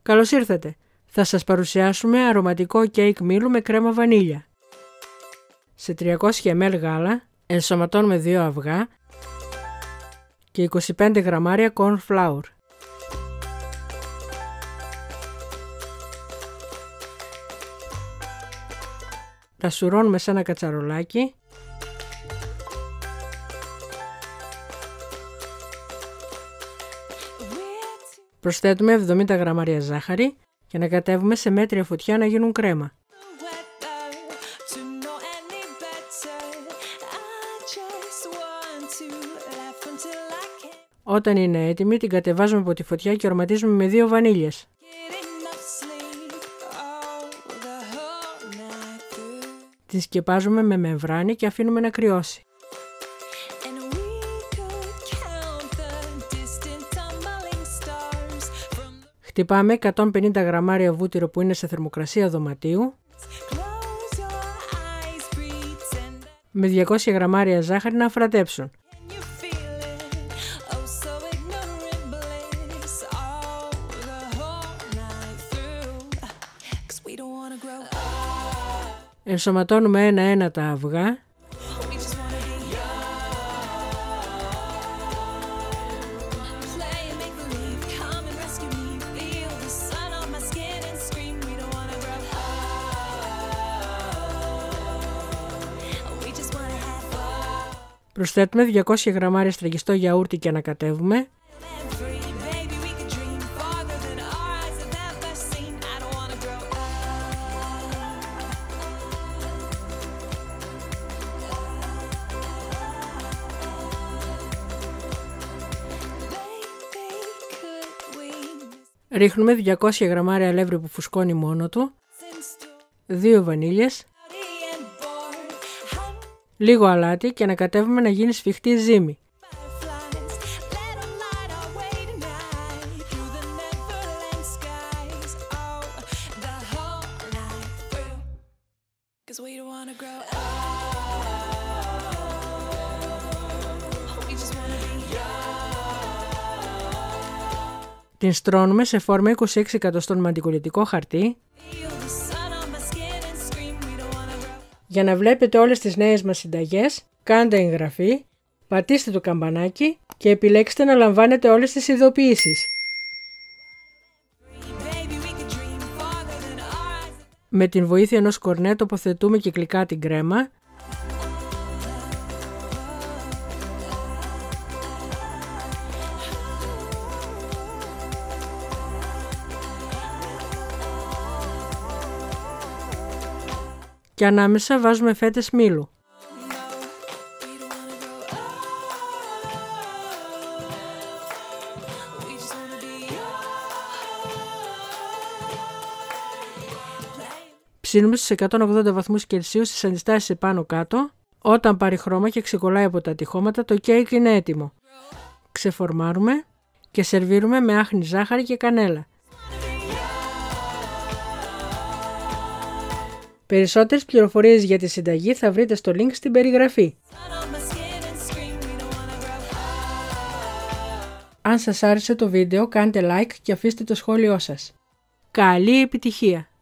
Καλώς ήρθατε! Θα σας παρουσιάσουμε αρωματικό κέικ μήλου με κρέμα βανίλια. Σε 300 ml γάλα ενσωματώνουμε 2 αυγά και 25 γραμμάρια corn flour. Τα σουρώνουμε σε ένα κατσαρολάκι. Προσθέτουμε 70 γραμμάρια ζάχαρη και ανακατεύουμε σε μέτρια φωτιά να γίνουν κρέμα. Όταν είναι έτοιμη την κατεβάζουμε από τη φωτιά και αρωματίζουμε με 2 βανίλιες. Την σκεπάζουμε με μεμβράνη και αφήνουμε να κρυώσει. Χτυπάμε 150 γραμμάρια βούτυρο που είναι σε θερμοκρασία δωματίου με 200 γραμμάρια ζάχαρη να αφρατέψουν. Ενσωματώνουμε ένα-ένα τα αυγά . Προσθέτουμε 200 γραμμάρια στραγγιστό γιαούρτι και ανακατεύουμε. Ρίχνουμε 200 γραμμάρια αλεύρι που φουσκώνει μόνο του, 2 βανίλιες, λίγο αλάτι και ανακατεύουμε να γίνει σφιχτή ζύμη. Την στρώνουμε σε φόρμα 26 εκατοστών με αντικολλητικό χαρτί. Για να βλέπετε όλες τις νέες μας συνταγές, κάντε εγγραφή, πατήστε το καμπανάκι και επιλέξτε να λαμβάνετε όλες τις ειδοποιήσεις. Με την βοήθεια ενός κορνέ τοποθετούμε κυκλικά την κρέμα. Και ανάμεσα βάζουμε φέτες μήλου. Ψήνουμε στους 180 βαθμούς Κελσίου στις αντιστάσεις επάνω κάτω. Όταν πάρει χρώμα και ξεκολλάει από τα τυχώματα, το κέικ είναι έτοιμο. Ξεφορμάρουμε και σερβίρουμε με άχνη ζάχαρη και κανέλα. Περισσότερες πληροφορίες για τη συνταγή θα βρείτε στο link στην περιγραφή. Αν σας άρεσε το βίντεο, κάντε like και αφήστε το σχόλιο σας. Καλή επιτυχία!